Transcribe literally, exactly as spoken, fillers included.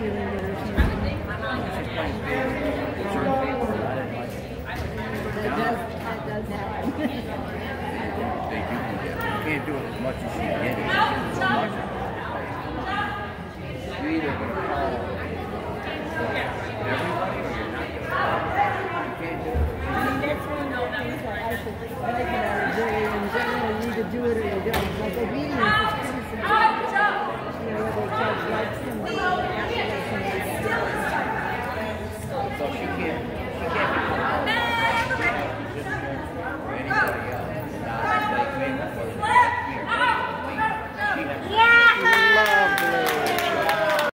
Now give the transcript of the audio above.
cheerleader or something. She's playing big. It's her favorite. I didn't like it. That does, that does happen. They do do that. You can't do it as much as she did. She did so much. You either going to call